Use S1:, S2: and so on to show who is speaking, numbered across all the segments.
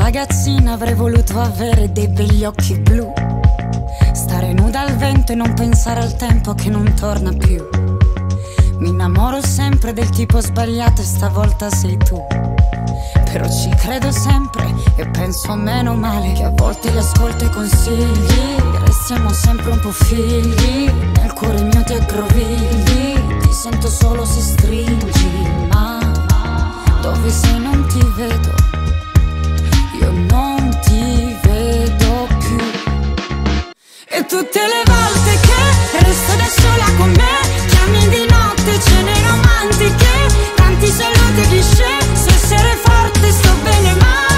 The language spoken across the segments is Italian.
S1: ragazzina avrei voluto avere dei begli occhi blu, stare nuda al vento e non pensare al tempo che non torna più. Mi innamoro sempre del tipo sbagliato e stavolta sei tu. Però ci credo sempre e penso meno male che a volte li ascolto i consigli. Restiamo sempre un po' figli, nel cuore mio ti aggrovigli. Ti sento solo se stringi, ma dove sei non ti vedo, io non ti vedo più. E tutte le volte che resto da sola con me, chiami di notte, cene romantiche, tanti saluti cliché, su essere forte sto bene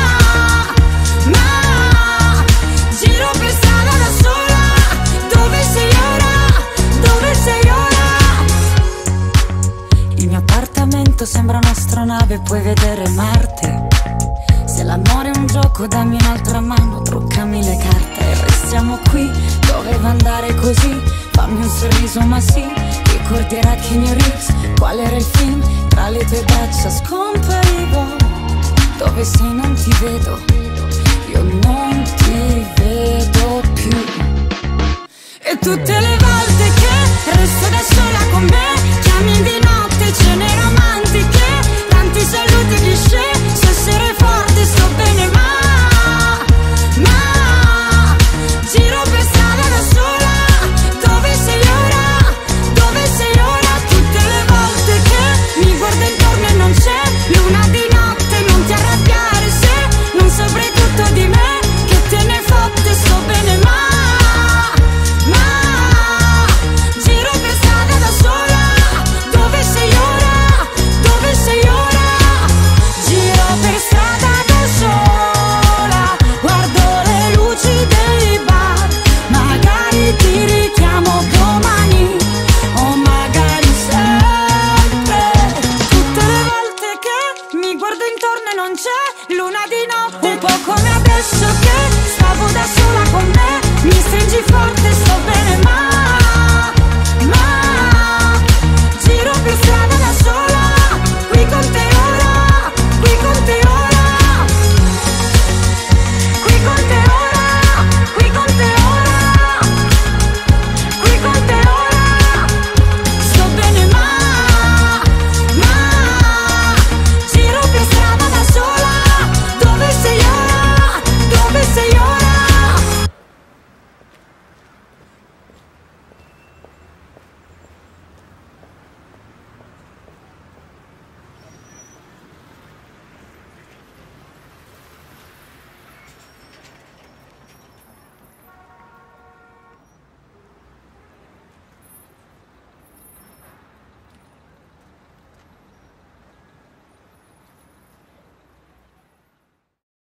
S1: ma giro per strada da sola, dove sei ora, dove sei ora? Il mio appartamento sembra un'astronave, puoi vedere Marte. Se l'amore è un gioco dammi un'altra mano, truccami le carte. Restiamo qui, doveva andare così, fammi un sorriso ma sì, ricorderà che New Reeves, qual era il film? Tra le tue braccia scomparivo, dove sei non ti vedo, io non ti vedo più. E tutte le volte che resto da sola con me, chiami di notte,